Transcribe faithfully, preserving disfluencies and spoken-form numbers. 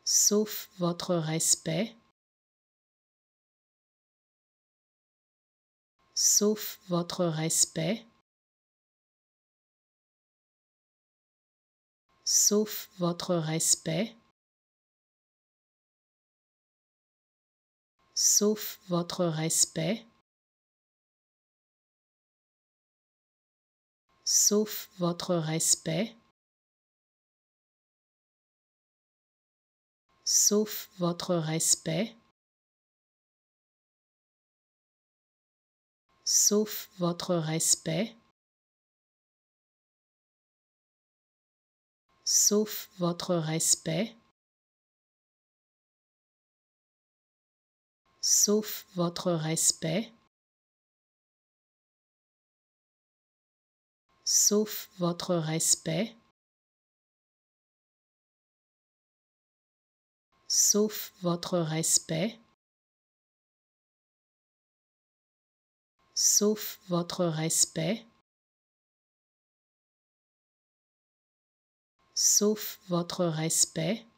sauf votre respect, sauf votre respect, sauf votre respect, sauf votre respect, sauf votre respect, sauf votre respect, sauf votre respect, sauf votre respect, sauf votre respect, sauf votre respect, sauf votre respect, sauf votre respect, sauf votre respect,